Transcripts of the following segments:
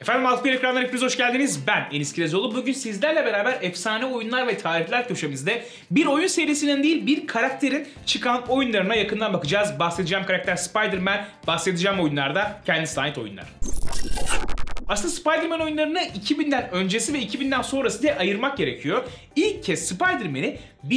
Efendim Altı ekranlar hepiniz hoş geldiniz. Ben Enis Kirazoğlu. Bugün sizlerle beraber efsane oyunlar ve tarihler köşemizde bir oyun serisinin değil bir karakterin çıkan oyunlarına yakından bakacağız. Bahsedeceğim karakter Spider-Man, bahsedeceğim oyunlarda kendisine ait oyunlar. Aslında Spider-Man oyunlarını 2000'den öncesi ve 2000'den sonrası diye ayırmak gerekiyor. İlk kez Spider-Man'i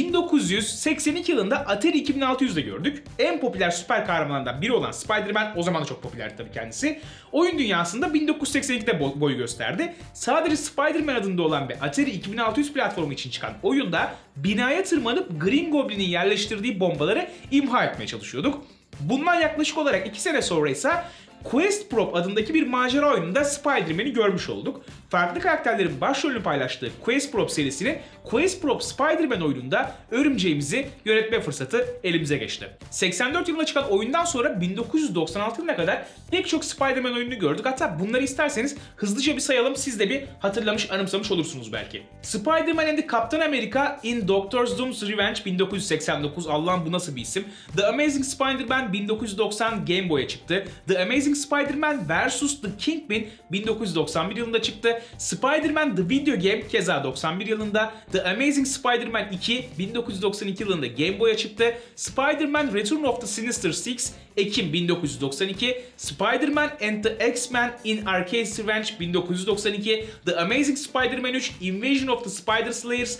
1982 yılında Atari 2600'de gördük. En popüler süper kahramanlardan biri olan Spider-Man, o zaman da çok popülerdi tabii kendisi, oyun dünyasında 1982'de boy gösterdi. Sadece Spider-Man adında olan ve Atari 2600 platformu için çıkan oyunda binaya tırmanıp Green Goblin'in yerleştirdiği bombaları imha etmeye çalışıyorduk. Bundan yaklaşık olarak 2 sene sonra ise Quest Prop adındaki bir macera oyununda Spider-Man'i görmüş olduk. Farklı karakterlerin başrolünü paylaştığı Quest Prop serisinin Quest Prop Spider-Man oyununda örümceğimizi yönetme fırsatı elimize geçti. 84 yılında çıkan oyundan sonra 1996 yılına kadar pek çok Spider-Man oyununu gördük. Hatta bunları isterseniz hızlıca bir sayalım, siz de bir hatırlamış, anımsamış olursunuz belki. Spider-Man and the Captain America in Doctor Doom's Revenge 1989, Allah'ım bu nasıl bir isim. The Amazing Spider-Man 1990 Game Boy'a çıktı. The Amazing Spider-Man vs. The Kingpin 1991 yılında çıktı. Spider-Man The Video Game keza 91 yılında. The Amazing Spider-Man 2 1992 yılında Game Boy'a çıktı. Spider-Man Return of the Sinister Six Ekim 1992. Spider-Man and the X-Men in Arcade Revenge 1992. The Amazing Spider-Man 3 Invasion of the Spider-Slayers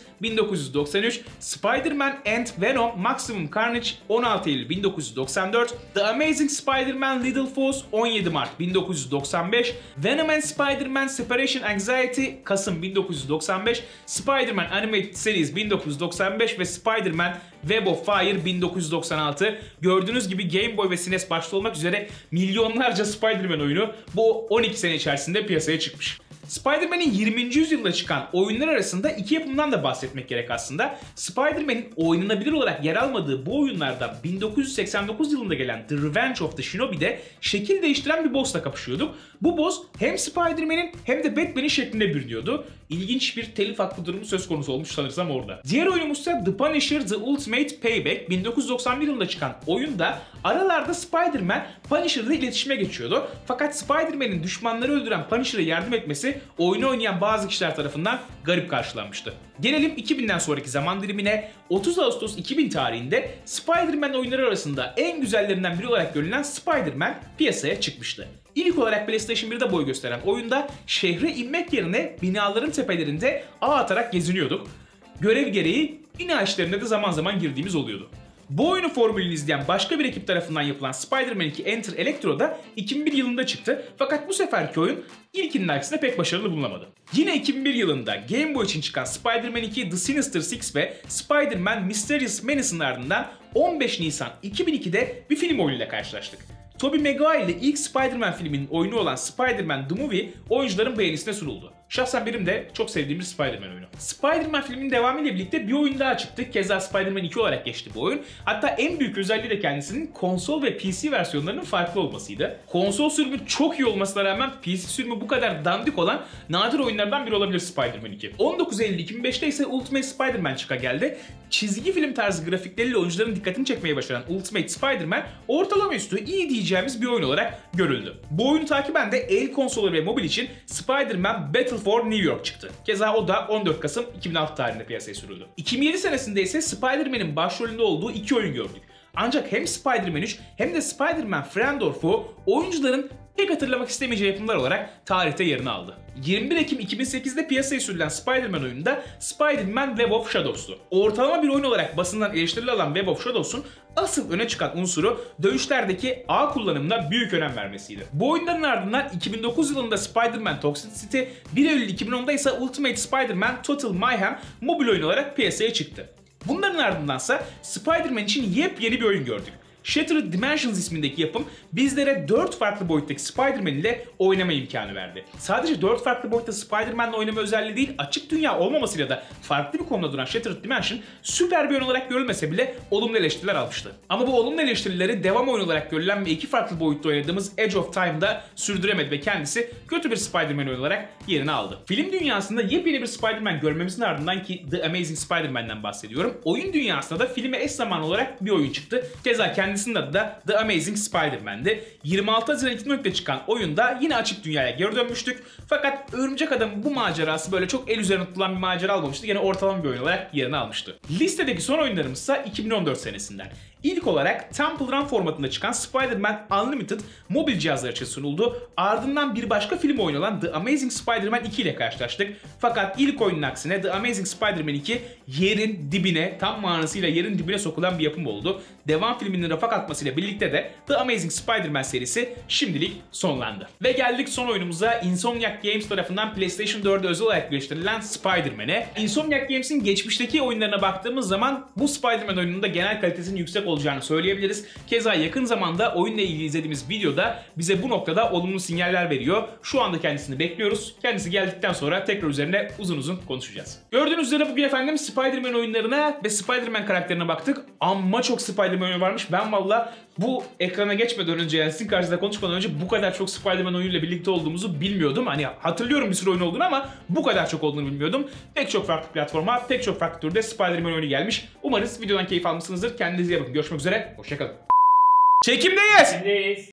1993. Spider-Man and Venom Maximum Carnage 16 Eylül 1994. The Amazing Spider-Man Little Foes 17 Mart 1995. Venom and Spider-Man Separation Anxiety Kasım 1995. Spider-Man Animated Series 1995 ve Spider-Man Web of Fire 1996. Gördüğünüz gibi Game Boy ve SNES başta olmak üzere milyonlarca Spider-Man oyunu bu 12 sene içerisinde piyasaya çıkmış. Spider-Man'in 20. yüzyılda çıkan oyunlar arasında iki yapımdan da bahsetmek gerek aslında. Spider-Man'in oynanabilir olarak yer almadığı bu oyunlarda 1989 yılında gelen The Revenge of the Shinobi'de şekil değiştiren bir boss'la kapışıyorduk. Bu boss hem Spider-Man'in hem de Batman'in şeklinde bürünüyordu. İlginç bir telif hakkı durumu söz konusu olmuş sanırsam orada. Diğer oyunumuz ise The Punisher The Ultimate Payback 1991 yılında çıkan oyunda aralarda Spider-Man Punisher'la iletişime geçiyordu. Fakat Spider-Man'in düşmanları öldüren Punisher'a yardım etmesi oyunu oynayan bazı kişiler tarafından garip karşılanmıştı. Gelelim 2000'den sonraki zaman dilimine. 30 Ağustos 2000 tarihinde Spider-Man oyunları arasında en güzellerinden biri olarak görülen Spider-Man piyasaya çıkmıştı. İlk olarak PlayStation 1'de boy gösteren oyunda şehre inmek yerine binaların tepelerinde ağ atarak geziniyorduk. Görev gereği bina işlerine de zaman zaman girdiğimiz oluyordu. Bu oyunu formülünü izleyen başka bir ekip tarafından yapılan Spider-Man 2 Enter Electro'da 2001 yılında çıktı. Fakat bu seferki oyun ilkinin aksine pek başarılı bulunamadı. Yine 2001 yılında Game Boy için çıkan Spider-Man 2 The Sinister Six ve Spider-Man Mysterious Menace'ın ardından 15 Nisan 2002'de bir film oyunuyla karşılaştık. Tobey Maguire ile ilk Spider-Man filminin oyunu olan Spider-Man The Movie oyuncuların beğenisine sunuldu. Şahsen benim de çok sevdiğim bir Spider-Man oyunu. Spider-Man filminin devamıyla birlikte bir oyun daha çıktı. Keza Spider-Man 2 olarak geçti bu oyun. Hatta en büyük özelliği de kendisinin konsol ve PC versiyonlarının farklı olmasıydı. Konsol sürümü çok iyi olmasına rağmen PC sürümü bu kadar dandik olan nadir oyunlardan biri olabilir Spider-Man 2. 19 Eylül 2005'te ise Ultimate Spider-Man çıka geldi. Çizgi film tarzı grafikleriyle oyuncuların dikkatini çekmeye başaran Ultimate Spider-Man ortalama üstü iyi diyeceğimiz bir oyun olarak görüldü. Bu oyunu takiben de el konsolları ve mobil için Spider-Man Battle for New York çıktı. Keza o da 14 Kasım 2006 tarihinde piyasaya sürüldü. 2007 senesinde ise Spider-Man'in başrolünde olduğu iki oyun gördük. Ancak hem Spider-Man 3 hem de Spider-Man Friend or Foe oyuncuların pek hatırlamak istemeyeceği yapımlar olarak tarihte yerini aldı. 21 Ekim 2008'de piyasaya sürülen Spider-Man oyununda Spider-Man Web of Shadows'tu. Ortalama bir oyun olarak basından eleştirili alan Web of Shadows'un asıl öne çıkan unsuru dövüşlerdeki ağ kullanımına büyük önem vermesiydi. Bu oyunların ardından 2009 yılında Spider-Man Toxic City, 1 Eylül 2010'da ise Ultimate Spider-Man Total Mayhem mobil oyun olarak piyasaya çıktı. Bunların ardındansa Spider-Man için yepyeni bir oyun gördük. Shattered Dimensions ismindeki yapım bizlere 4 farklı boyuttaki Spider-Man ile oynama imkanı verdi. Sadece 4 farklı boyutta Spider-Man ile oynama özelliği değil, açık dünya olmamasıyla da farklı bir konumda duran Shattered Dimension süper bir oyun olarak görülmese bile olumlu eleştiriler almıştı. Ama bu olumlu eleştirileri devam oyun olarak görülen ve 2 farklı boyutta oynadığımız Edge of Time'da sürdüremedi ve kendisi kötü bir Spider-Man oyun olarak yerini aldı. Film dünyasında yepyeni bir Spider-Man görmemizin ardından, ki The Amazing Spider-Man'den bahsediyorum, oyun dünyasında da filme eş zamanlı olarak bir oyun çıktı. Keza kendisi Kendisinin adı da The Amazing Spider-Man'di. 26 Haziran 2014'te çıkan oyunda yine açık dünyaya geri dönmüştük. Fakat Örümcek Adam'ın bu macerası böyle çok el üzerine tutulan bir macera olmamıştı. Yine ortalama bir oyun olarak yerini almıştı. Listedeki son oyunlarımız ise 2014 senesinden. İlk olarak Temple Run formatında çıkan Spider-Man Unlimited mobil cihazlar için sunuldu. Ardından bir başka film oyunu olan The Amazing Spider-Man 2 ile karşılaştık. Fakat ilk oyunun aksine The Amazing Spider-Man 2 yerin dibine, tam manasıyla yerin dibine sokulan bir yapım oldu. Devam filminin rafa kalkmasıyla birlikte de The Amazing Spider-Man serisi şimdilik sonlandı. Ve geldik son oyunumuza, Insomniac Games tarafından PlayStation 4'e özel olarak geliştirilen Spider-Man'e. Insomniac Games'in geçmişteki oyunlarına baktığımız zaman bu Spider-Man oyununun da genel kalitesinin yüksek olacağını söyleyebiliriz. Keza yakın zamanda oyunla ilgili izlediğimiz videoda bize bu noktada olumlu sinyaller veriyor. Şu anda kendisini bekliyoruz. Kendisi geldikten sonra tekrar üzerine uzun uzun konuşacağız. Gördüğünüz üzere bugün efendim Spider-Man oyunlarına ve Spider-Man karakterine baktık. Amma çok Spider-Man oyunu varmış. Ben valla bu ekrana geçmeden önce, yani sizin karşınızda konuşmadan önce bu kadar çok Spider-Man oyunuyla birlikte olduğumuzu bilmiyordum. Hani hatırlıyorum bir sürü oyun olduğunu ama bu kadar çok olduğunu bilmiyordum. Pek çok farklı platforma, pek çok farklı türde Spider-Man oyunu gelmiş. Umarız videodan keyif almışsınızdır. Kendinize iyi bakın. Görüşmek üzere. Hoşçakalın. Çekimdeyiz.